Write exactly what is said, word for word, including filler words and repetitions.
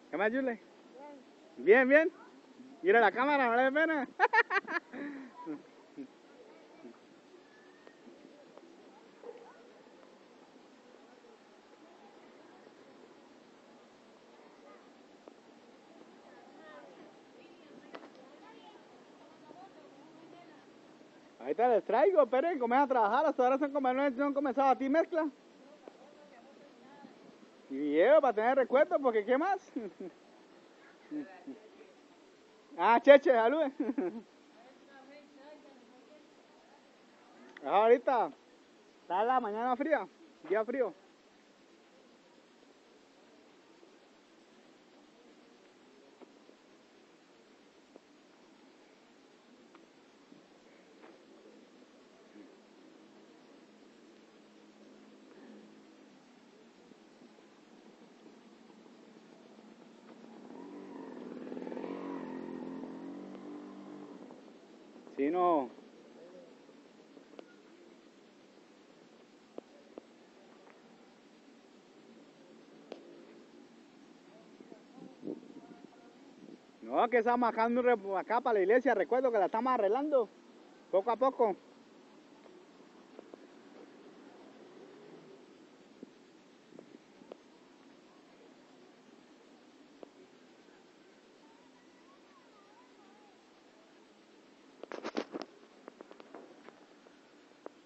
¿Qué más, Yule? Bien, bien. Mira la cámara, no le dé pena. Ahorita les traigo, esperen, comienzan a trabajar, hasta ahora son como, no han comenzado a ti mezcla. Y llevo para tener recuerdos, porque ¿qué más? Ah, Cheche, salude. Ahorita está la mañana fría, día frío. Si no... No, que estamos bajando acá para la iglesia, recuerdo que la estamos arreglando, poco a poco.